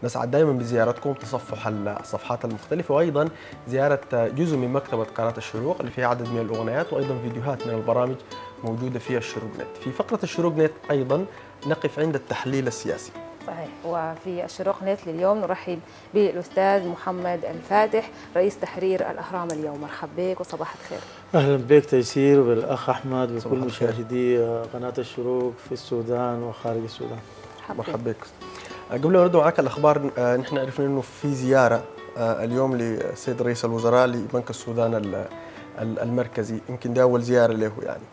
نسعد دائما بزيارتكم، تصفح الصفحات المختلفة، وأيضا زيارة جزء من مكتبة قناة الشروق اللي فيها عدد من الأغنيات وأيضا فيديوهات من البرامج موجودة في الشروق نت. في فقرة الشروق نت أيضا نقف عند التحليل السياسي. صحيح، وفي الشروق نت لليوم نرحب بالأستاذ محمد الفاتح رئيس تحرير الأهرام اليوم. مرحبا بك وصباح الخير. أهلا بك تيسير وبالأخ أحمد وكل مشاهدي قناة الشروق في السودان وخارج السودان. مرحبا بك. قبل ما نبدأ معك الأخبار، نحن عرفنا أنه في زيارة اليوم للسيد رئيس الوزراء لبنك السودان المركزي، يمكن دي أول زيارة له يعني.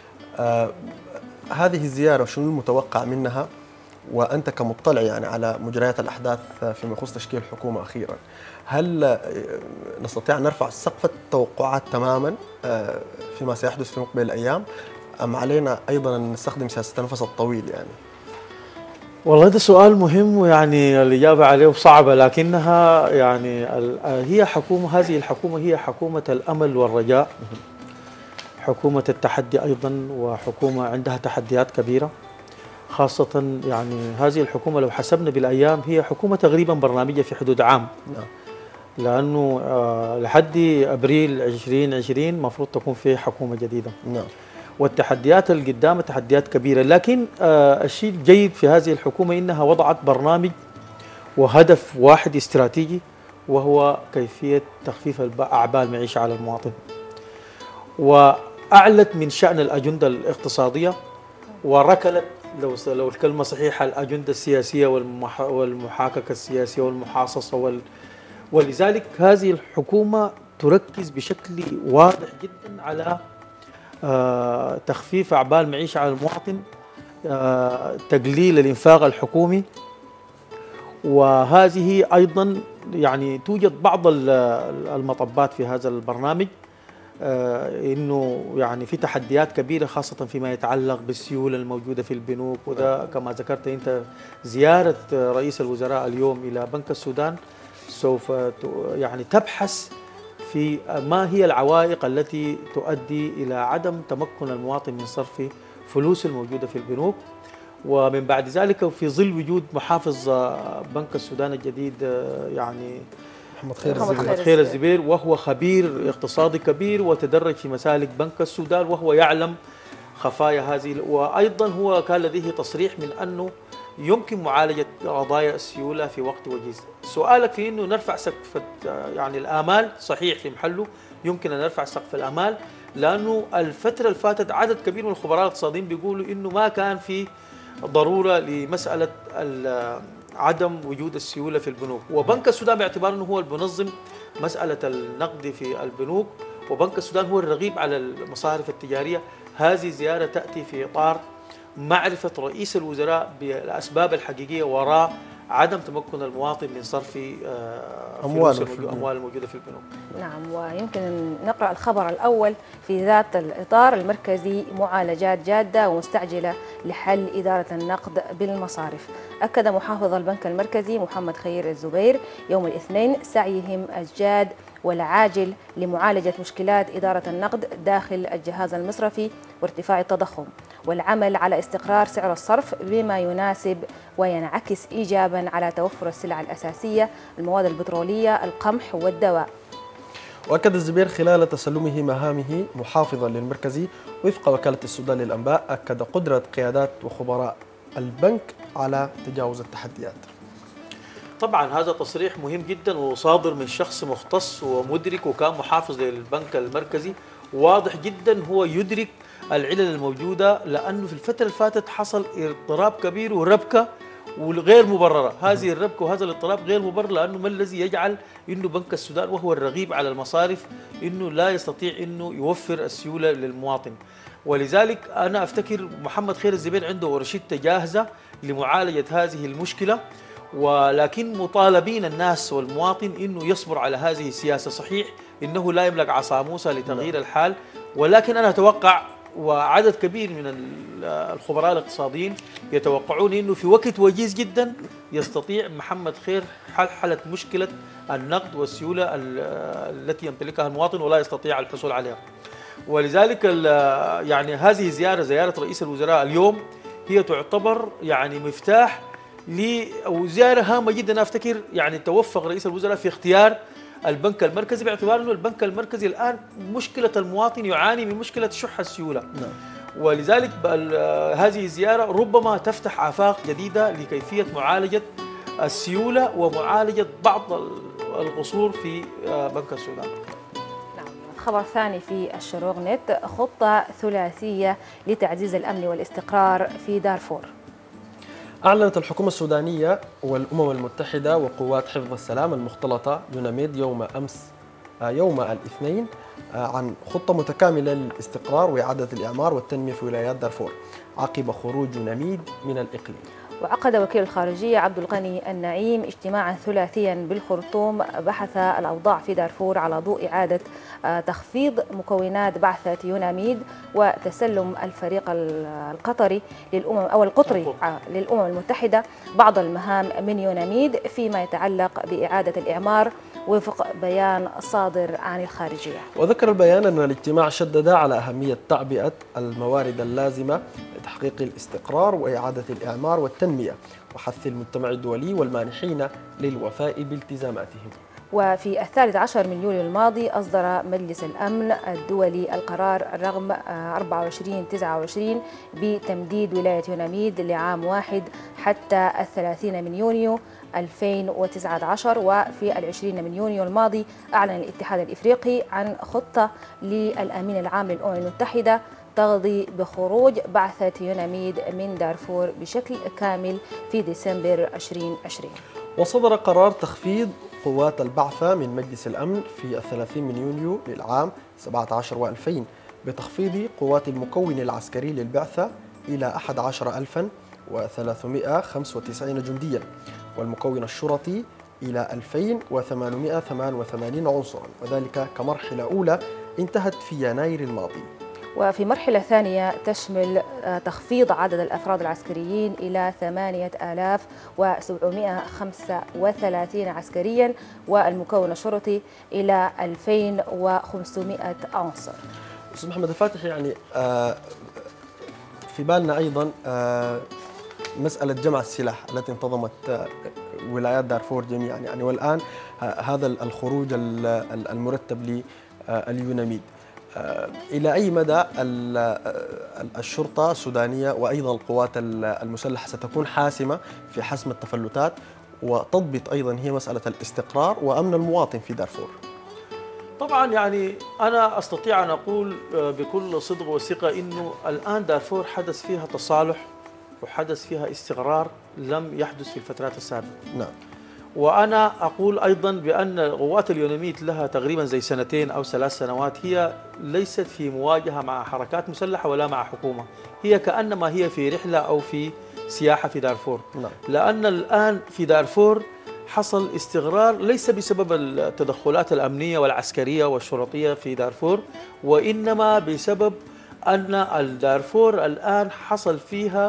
هذه الزيارة شنو المتوقع منها؟ وأنت كمطلع يعني على مجريات الأحداث فيما يخص تشكيل حكومة أخيرا، هل نستطيع أن نرفع سقف التوقعات تماما فيما سيحدث في مقبل الأيام، أم علينا أيضا أن نستخدم سياسة النفس الطويل يعني؟ والله ده سؤال مهم، ويعني الإجابة عليه صعبة، لكنها يعني هي حكومة، هذه الحكومة هي حكومة الأمل والرجاء، حكومة التحدي أيضا، وحكومة عندها تحديات كبيرة، خاصة يعني هذه الحكومة لو حسبنا بالأيام هي حكومة تقريبا برنامجية في حدود عام. لأنه لحد أبريل 2020 المفروض تكون في حكومة جديدة. والتحديات اللي قدامها تحديات كبيرة، لكن الشيء الجيد في هذه الحكومة إنها وضعت برنامج وهدف واحد استراتيجي، وهو كيفية تخفيف أعباء المعيشة على المواطن، وأعلت من شأن الأجندة الاقتصادية، وركلت لو الكلمة صحيحة الأجندة السياسية والمحاككة السياسية والمحاصصة ولذلك هذه الحكومة تركز بشكل واضح جدا على تخفيف أعباء المعيشة على المواطن، تقليل الإنفاق الحكومي. وهذه أيضا يعني توجد بعض المطبات في هذا البرنامج، إنه يعني في تحديات كبيرة خاصة فيما يتعلق بالسيولة الموجودة في البنوك، وده كما ذكرت أنت زيارة رئيس الوزراء اليوم إلى بنك السودان سوف يعني تبحث في ما هي العوائق التي تؤدي إلى عدم تمكن المواطن من صرف فلوس الموجودة في البنوك. ومن بعد ذلك في ظل وجود محافظ بنك السودان الجديد يعني محمد خير الزبير، وهو خبير اقتصادي كبير وتدرج في مسالك بنك السودان، وهو يعلم خفايا هذه، وأيضا هو كان لديه تصريح من أنه يمكن معالجة قضايا السيولة في وقت وجيز. سؤالك في أنه نرفع سقف يعني الآمال صحيح في محله، يمكن أن نرفع سقف الآمال، لأنه الفترة اللي فاتت عدد كبير من الخبراء الاقتصاديين بيقولوا أنه ما كان في ضرورة لمسألة عدم وجود السيولة في البنوك، وبنك السودان باعتبار أنه هو المنظم مسألة النقد في البنوك، وبنك السودان هو الرقيب على المصارف التجارية. هذه زيارة تأتي في إطار معرفة رئيس الوزراء بالأسباب الحقيقية وراء عدم تمكن المواطن من صرف أموال الموجودة في البنوك. نعم، ويمكن نقرأ الخبر الأول في ذات الإطار المركزي معالجات جادة ومستعجلة لحل إدارة النقد بالمصارف. أكد محافظ البنك المركزي محمد خير الزبير يوم الاثنين سعيهم الجاد والعاجل لمعالجة مشكلات إدارة النقد داخل الجهاز المصرفي وارتفاع التضخم، والعمل على استقرار سعر الصرف بما يناسب وينعكس إيجابا على توفر السلع الأساسية، المواد البترولية، القمح والدواء. وأكد الزبير خلال تسلمه مهامه محافظا للمركزي وفق وكالة السودان للأنباء، أكد قدرة قيادات وخبراء البنك على تجاوز التحديات. طبعا هذا تصريح مهم جدا وصادر من شخص مختص ومدرك، وكان محافظ للبنك المركزي، واضح جدا هو يدرك العلل الموجودة، لأنه في الفترة اللي فاتت حصل اضطراب كبير وربكة وغير مبررة. هذه الربكة وهذا الاضطراب غير مبرر، لأنه ما الذي يجعل إنه بنك السودان وهو الرقيب على المصارف إنه لا يستطيع إنه يوفر السيولة للمواطن. ولذلك أنا أفتكر محمد خير الزبير عنده ورشته جاهزة لمعالجة هذه المشكلة، ولكن مطالبين الناس والمواطن إنه يصبر على هذه السياسة. صحيح إنه لا يملك عصا موسى لتغيير الحال، ولكن أنا أتوقع وعدد كبير من الخبراء الاقتصاديين يتوقعون أنه في وقت وجيز جدا يستطيع محمد خير حل مشكلة النقد والسيولة التي يمتلكها المواطن ولا يستطيع الحصول عليها. ولذلك يعني هذه زيارة رئيس الوزراء اليوم هي تعتبر يعني مفتاح وزياره هامه جدا افتكر يعني توفق رئيس الوزراء في اختيار البنك المركزي، باعتبار انه البنك المركزي الان مشكله المواطن يعاني من مشكله شح السيوله. ولذلك هذه الزياره ربما تفتح آفاق جديده لكيفيه معالجه السيوله ومعالجه بعض القصور في بنك السودان. خبر ثاني في الشروق نت، خطة ثلاثية لتعزيز الأمن والاستقرار في دارفور. أعلنت الحكومة السودانية والأمم المتحدة وقوات حفظ السلام المختلطة يوناميد يوم الاثنين عن خطة متكاملة للاستقرار وإعادة الإعمار والتنمية في ولايات دارفور عقب خروج يوناميد من الإقليم. وعقد وكيل الخارجية عبد الغني النعيم اجتماعا ثلاثيا بالخرطوم بحث الأوضاع في دارفور على ضوء إعادة تخفيض مكونات بعثة يوناميد وتسلم الفريق القطري للأمم المتحدة بعض المهام من يوناميد فيما يتعلق بإعادة الإعمار وفق بيان صادر عن الخارجية. وذكر البيان أن الاجتماع شدد على أهمية تعبئة الموارد اللازمة لتحقيق الاستقرار وإعادة الإعمار والتنمية وحث المجتمع الدولي والمانحين للوفاء بالتزاماتهم. وفي 13 من يوليو الماضي أصدر مجلس الأمن الدولي القرار الرقم 2429 بتمديد ولاية يوناميد لعام واحد حتى 30 من يونيو 2019. وفي 20 من يونيو الماضي أعلن الاتحاد الإفريقي عن خطة للأمين العام للأمم المتحدة تقضي بخروج بعثة يوناميد من دارفور بشكل كامل في ديسمبر 2020. وصدر قرار تخفيض قوات البعثة من مجلس الأمن في 30 من يونيو للعام 17 و2000 بتخفيض قوات المكون العسكري للبعثة إلى 11395 جندياً والمكون الشرطي إلى 2888 عنصراً، وذلك كمرحلة أولى انتهت في يناير الماضي. وفي مرحلة ثانية تشمل تخفيض عدد الأفراد العسكريين إلى 8735 عسكريا والمكون الشرطي إلى 2500 عنصر. أستاذ محمد الفاتح، يعني في بالنا أيضا مسألة جمع السلاح التي انتظمت ولايات دارفور جميعا، يعني والآن هذا الخروج المرتب لليوناميد، إلى أي مدى الشرطة السودانية وأيضا القوات المسلحة ستكون حاسمة في حسم التفلتات وتضبط أيضا هي مسألة الاستقرار وأمن المواطن في دارفور؟ طبعا يعني أنا أستطيع أن أقول بكل صدق وثقة إنه الآن دارفور حدث فيها تصالح وحدث فيها استقرار لم يحدث في الفترات السابقة. نعم. وأنا أقول أيضا بأن قوات اليوناميد لها تقريبا زي 2 أو 3 سنوات هي ليست في مواجهة مع حركات مسلحة ولا مع حكومة، هي كأنما هي في رحلة أو في سياحة في دارفور. نعم. لأن الآن في دارفور حصل استقرار ليس بسبب التدخلات الأمنية والعسكرية والشرطية في دارفور، وإنما بسبب أن دارفور الآن حصل فيها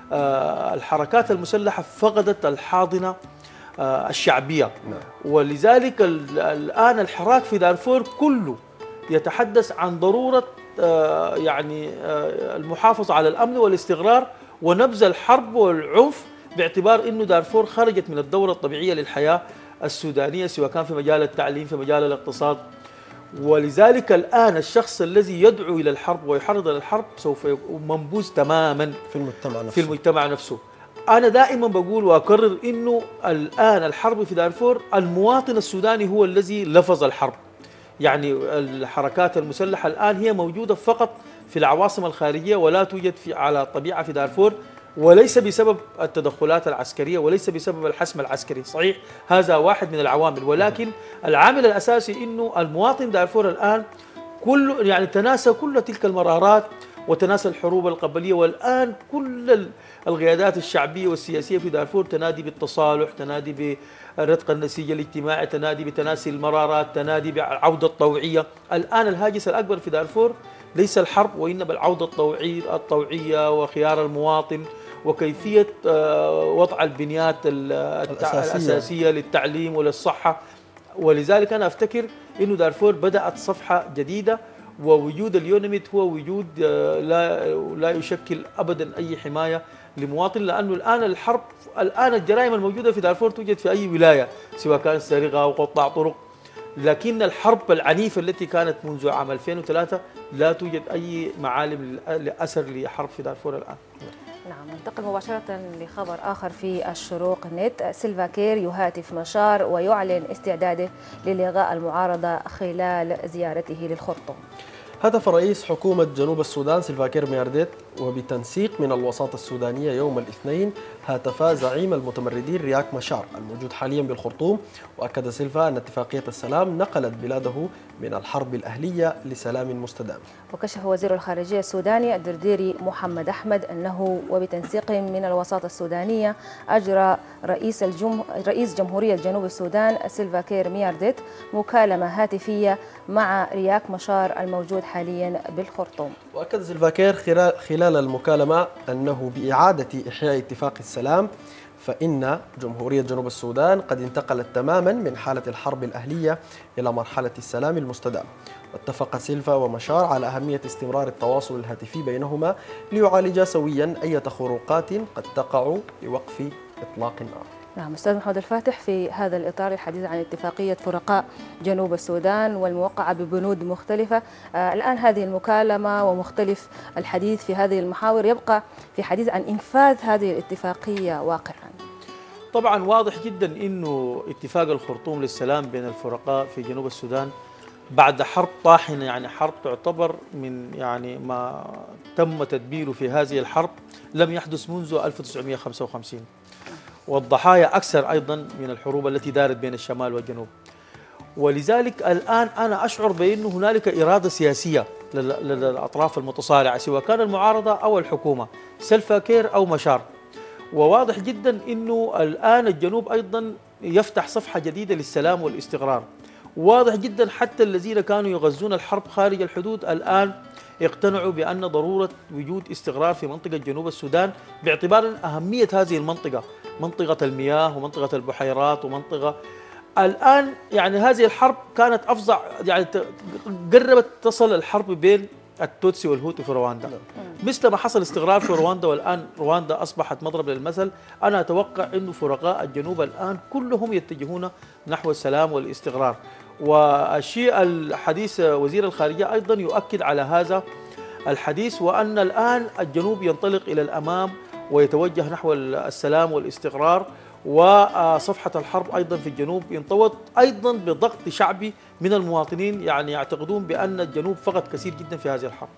الحركات المسلحة فقدت الحاضنة الشعبية. ولذلك الآن الحراك في دارفور كله يتحدث عن ضرورة يعني المحافظة على الأمن والاستقرار ونبذ الحرب والعنف، باعتبار أنه دارفور خرجت من الدورة الطبيعية للحياة السودانية سواء كان في مجال التعليم في مجال الاقتصاد. ولذلك الآن الشخص الذي يدعو إلى الحرب ويحرض على الحرب سوف يكون منبوذ تماما في المجتمع نفسه. أنا دائما بقول وأكرر إنه الآن الحرب في دارفور المواطن السوداني هو الذي لفظ الحرب. يعني الحركات المسلحة الآن هي موجودة فقط في العواصم الخارجية ولا توجد على الطبيعة في دارفور، وليس بسبب التدخلات العسكرية وليس بسبب الحسم العسكري. صحيح هذا واحد من العوامل، ولكن العامل الأساسي إنه المواطن دارفور الآن يعني تناسى كل تلك المرارات وتناسى الحروب القبلية، والآن كل القيادات الشعبية والسياسية في دارفور تنادي بالتصالح، تنادي برتق النسيج الاجتماعي، تنادي بتناسي المرارات، تنادي بعودة الطوعية. الآن الهاجس الأكبر في دارفور ليس الحرب وإنما العودة الطوعية وخيار المواطن وكيفية وضع البنيات الأساسية للتعليم وللصحة. ولذلك أنا أفتكر إنه دارفور بدأت صفحة جديدة، ووجود اليوناميد هو وجود لا يشكل أبدا أي حماية لمواطن، لانه الان الحرب، الان الجرائم الموجوده في دارفور توجد في اي ولايه، سواء كانت سرقه او قطاع طرق، لكن الحرب العنيفه التي كانت منذ عام 2003 لا توجد اي معالم لاثر لحرب في دارفور الان. نعم، ننتقل مباشرة لخبر آخر في الشروق نت. سيلفا كير يهاتف مشار ويعلن استعداده للغاء المعارضة خلال زيارته للخرطوم. هدف رئيس حكومة جنوب السودان سيلفا كير ميارديت وبتنسيق من الوساطة السودانية يوم الاثنين هاتفا زعيم المتمردين رياك مشار الموجود حاليا بالخرطوم. وأكد سيلفا أن اتفاقية السلام نقلت بلاده من الحرب الأهلية لسلام مستدام. وكشف وزير الخارجية السوداني الدرديري محمد أحمد أنه وبتنسيق من الوساطة السودانية أجرى رئيس جمهورية جنوب السودان سيلفا كير ميارديت مكالمة هاتفية مع رياك مشار الموجود حاليا بالخرطوم. وأكد سيلفا كير خلال المكالمة أنه بإعادة إحياء اتفاق السلام فإن جمهورية جنوب السودان قد انتقلت تماما من حالة الحرب الأهلية إلى مرحلة السلام المستدام. واتفق سيلفا ومشار على أهمية استمرار التواصل الهاتفي بينهما ليعالجا سويا أي خروقات قد تقع لوقف إطلاق النار. نعم أستاذ محمد الفاتح، في هذا الإطار الحديث عن اتفاقية فرقاء جنوب السودان والموقعة ببنود مختلفة، الآن هذه المكالمة ومختلف الحديث في هذه المحاور يبقى في حديث عن إنفاذ هذه الاتفاقية واقعا. طبعا واضح جدا انه اتفاق الخرطوم للسلام بين الفرقاء في جنوب السودان بعد حرب طاحنه، يعني حرب تعتبر من يعني ما تم تدبيره في هذه الحرب لم يحدث منذ 1955، والضحايا أكثر أيضا من الحروب التي دارت بين الشمال والجنوب. ولذلك الآن أنا أشعر بأن هنالك إرادة سياسية للأطراف المتصارعة، سواء كان المعارضة أو الحكومة، سيلفا كير أو مشار. وواضح جدا أنه الآن الجنوب أيضا يفتح صفحة جديدة للسلام والاستقرار. واضح جدا حتى الذين كانوا يغزون الحرب خارج الحدود الآن اقتنعوا بأن ضرورة وجود استقرار في منطقة جنوب السودان، باعتبار أهمية هذه المنطقة، منطقة المياه ومنطقة البحيرات ومنطقة الآن يعني هذه الحرب كانت أفظع، يعني قربت تصل الحرب بين التوتسي والهوتو في رواندا، مثل ما حصل استقرار في رواندا، والآن رواندا أصبحت مضرب للمثل. أنا أتوقع أن فرقاء الجنوب الآن كلهم يتجهون نحو السلام والاستقرار. والشيء الحديث وزير الخارجية أيضا يؤكد على هذا الحديث، وأن الآن الجنوب ينطلق إلى الأمام ويتوجه نحو السلام والاستقرار، وصفحة الحرب أيضا في الجنوب ينطوت أيضا بضغط شعبي من المواطنين، يعني يعتقدون بأن الجنوب فقد كثير جدا في هذه الحرب.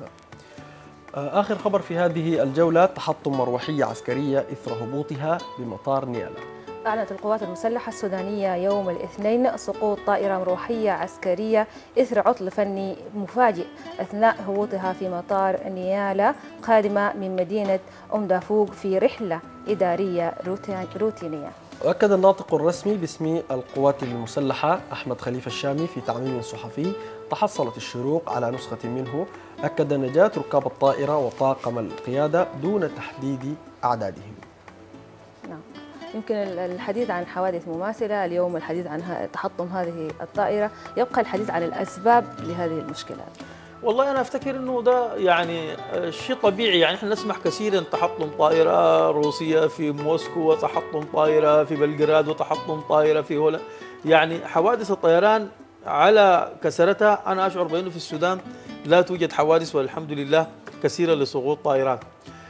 آخر خبر في هذه الجولة: تحطم مروحية عسكرية إثر هبوطها بمطار نيالا. أعلنت القوات المسلحة السودانية يوم الاثنين سقوط طائرة مروحية عسكرية إثر عطل فني مفاجئ أثناء هبوطها في مطار نيالا قادمة من مدينة دافوق في رحلة إدارية روتينية. وأكد الناطق الرسمي باسم القوات المسلحة أحمد خليفة الشامي في تعميم صحفي تحصلت الشروق على نسخة منه أكد نجاة ركاب الطائرة وطاقم القيادة دون تحديد أعدادهم. نعم. يمكن الحديث عن حوادث مماثلة، اليوم الحديث عن تحطم هذه الطائرة، يبقى الحديث عن الأسباب لهذه المشكلات. والله أنا أفتكر أنه ده يعني شيء طبيعي، يعني احنا نسمع كثيرا تحطم طائرة روسية في موسكو، وتحطم طائرة في بلغراد، وتحطم طائرة في هولا. يعني حوادث الطيران على كثرتها أنا أشعر بأنه في السودان لا توجد حوادث والحمد لله كثيرة لسقوط طائرات.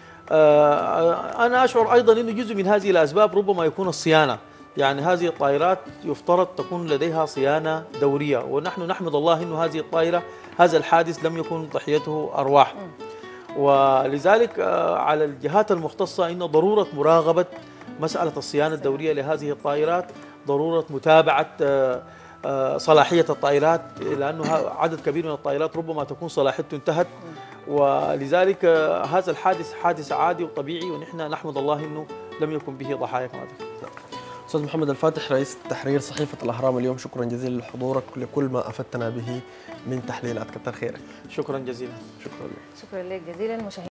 أنا أشعر أيضا أنه جزء من هذه الأسباب ربما يكون الصيانة، يعني هذه الطائرات يفترض تكون لديها صيانة دورية، ونحن نحمد الله أنه هذه الطائرة هذا الحادث لم يكن ضحيته أرواح. ولذلك على الجهات المختصة أن ضرورة مراقبة مسألة الصيانة الدورية لهذه الطائرات، ضرورة متابعة صلاحية الطائرات، لأنه عدد كبير من الطائرات ربما تكون صلاحيته انتهت، ولذلك هذا الحادث حادث عادي وطبيعي، ونحن نحمد الله أنه لم يكن به ضحايا كما ذكرت. أستاذ محمد الفاتح رئيس تحرير صحيفة الأهرام اليوم، شكرا جزيلا لحضورك لكل ما أفدتنا به من تحليلات، كتر خيرك. شكرا جزيلا. شكرا لك. شكرا لك جزيلا.